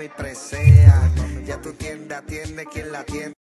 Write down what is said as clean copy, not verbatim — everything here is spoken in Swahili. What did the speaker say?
mami presea. Ya tu tienda atiende quien la atiende.